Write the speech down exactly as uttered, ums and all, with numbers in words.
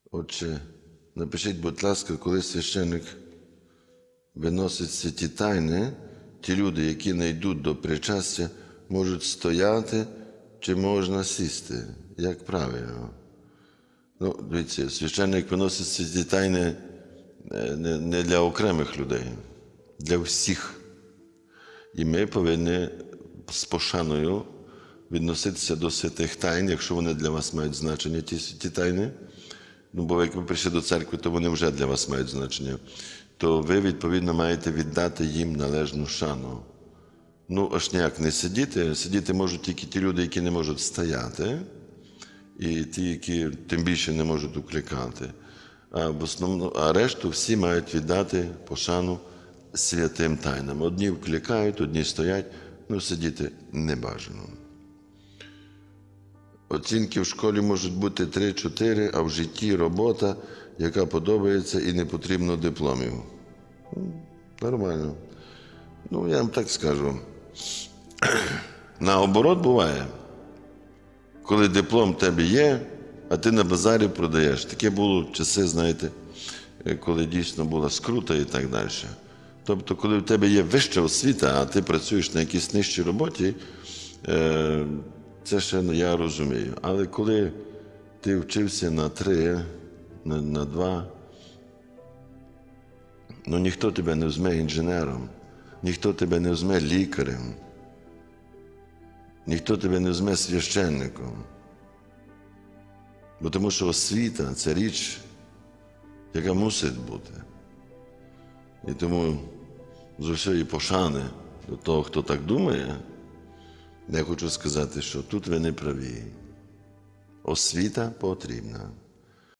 Отже, напишіть, будь ласка, коли священник виносить святі тайни, ті люди, які не йдуть до причастя, можуть стояти чи можна сісти, як правильно. Ну, дивіться, священник виносить святі тайни не для окремих людей, для всіх. І ми повинні з пошаною відноситися до святих тайн, якщо вони для вас мають значення, ті святі тайни. Ну, бо як ви прийшли до церкви, то вони вже для вас мають значення. То ви, відповідно, маєте віддати їм належну шану. Ну, аж ніяк не сидіти. Сидіти можуть тільки ті люди, які не можуть стояти, і ті, які тим більше не можуть укликати. А, в основному, а решту всі мають віддати пошану святим тайнам. Одні вкликають, одні стоять, ну, сидіти не бажано. Оцінки в школі можуть бути три-чотири, а в житті робота, яка подобається і не потрібно дипломів. Нормально. Ну, я вам так скажу. Наоборот буває, коли диплом в тебе є, а ти на базарі продаєш. Таке було часи, знаєте, коли дійсно була скрута і так далі. Тобто, коли в тебе є вища освіта, а ти працюєш на якійсь нижчій роботі, це ще я розумію. Але коли ти вчився на три, на, на два, ну ніхто тебе не візьме інженером, ніхто тебе не візьме лікарем, ніхто тебе не візьме священником. Бо тому що освіта – це річ, яка мусить бути. І тому з усієї пошани до того, хто так думає, я хочу сказати, що тут ви не праві. Освіта потрібна.